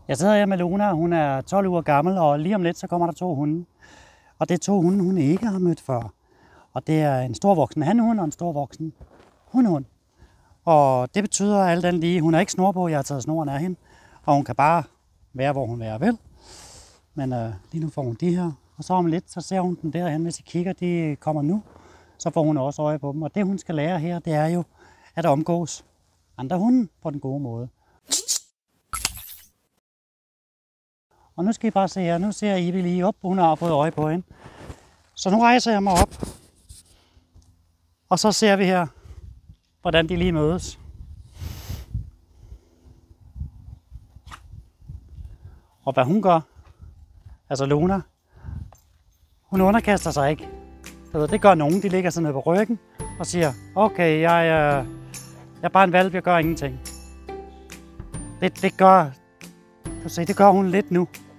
Jeg sidder her med Luna, hun er 12 uger gammel, og lige om lidt så kommer der 2 hunde. Og det er 2 hunde, hun ikke har mødt før. Og det er en stor voksen hanhund og en stor voksen hundhund. Og det betyder alt andet lige, hun har ikke snor på, jeg har taget snoren af hende. Og hun kan bare være, hvor hun vil. Men lige nu får hun de her. Og så om lidt, så ser hun dem derhen, hvis I kigger, de kommer nu. Så får hun også øje på dem. Og det hun skal lære her, det er jo at omgås andre hunde på den gode måde. Og nu skal I bare se her, nu ser Ivy lige op, hun har fået øje på hende. Så nu rejser jeg mig op, og så ser vi her, hvordan de lige mødes. Og hvad hun gør, altså Luna, hun underkaster sig ikke. Det gør nogen, de ligger sådan nede på ryggen og siger, okay, jeg er bare en hvalp, jeg gør ingenting. Det gør hun lidt nu.